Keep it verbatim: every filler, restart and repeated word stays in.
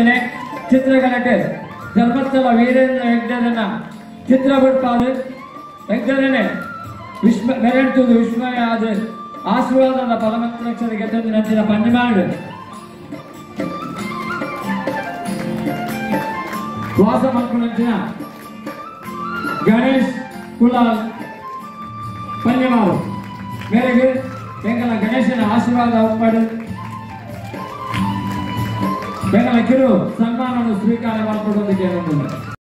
ಚಿತ್ರಕಲಟೆ ಧರ್ಮಸ್ಥಳ ವೀರೇಂದ್ರ ಹೆಗ್ಡೆರನ್ನ ಚಿತ್ರ ಬಿಡ್ಪಾದು ಹೆಗ್ಡೆರನೆ ವಿಶ್ವ ಮೆರೆಂಟುದು ವಿಸ್ಮಯ ಆದ ಆಶೀರ್ವಾದದ ಪರಮಕ್ಷರ ಗೆದ್ದು ನಂಚಿನ ಪಂಜಿಮಾಡು ವಾಸ ಮಂಕುನಂಚಿನ ಗಣೇಶ್ ಕುಲಾಲ್ ಪಂಜಿಮಾರು ಮೇರೆಗೆ ಬೆಂಗಲ ಗಣೇಶನ ಆಶೀರ್ವಾದ ಉಪ್ಪಡು ಬೆಂಗಲ ಕಿರು ಸನ್ಮಾನವನ್ನು ಸ್ವೀಕಾರ ಮಾಡಿಕೊಡೋದಕ್ಕೆ